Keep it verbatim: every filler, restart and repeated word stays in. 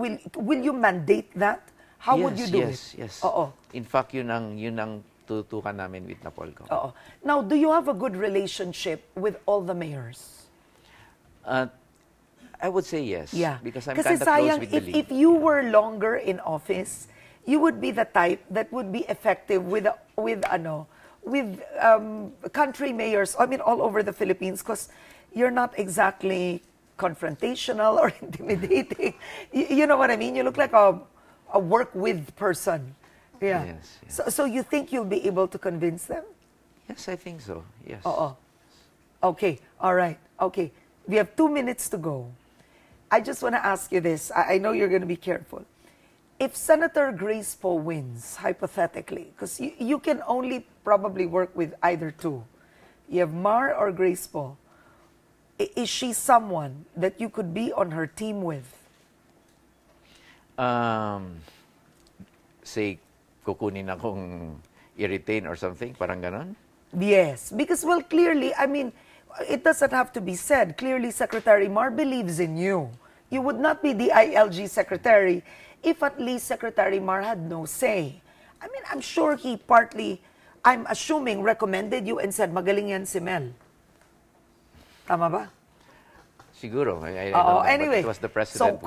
will will you mandate that? How yes, would you do yes, it? Yes, yes. Oo. In fact, yun ang, yun ang tutukan namin with Napolcom. Oo. Now, do you have a good relationship with all the mayors? Uh, I would say yes. Yeah. Because I'm Kasi kind of close sayang, with the if, league. if you were longer in office, you would be the type that would be effective with, with ano, with um, country mayors, I mean, all over the Philippines, because you're not exactly confrontational or intimidating. You, you know what I mean? You look like a, a work with person. Yeah. Yes, yes. So, so you think you'll be able to convince them? Yes, I think so. Yes. Oo. Okay. All right. Okay. We have two minutes to go. I just want to ask you this. I, I know you're going to be careful. If Senator Grace Poe wins, hypothetically, because you, you can only probably work with either two. You have Mar or Grace Poe. I, is she someone that you could be on her team with? Um, say, kukunin akong i-retain or something, parang ganon? Yes, because, well, clearly, I mean, it doesn't have to be said. Clearly, Secretary Mar believes in you. You would not be the D I L G secretary if at least Secretary Mar had no say. I mean, I'm sure he partly, I'm assuming, recommended you and said, magaling yan si Mel. Tama ba? Siguro. I, I Oo, don't know, anyway, but it was the president so, who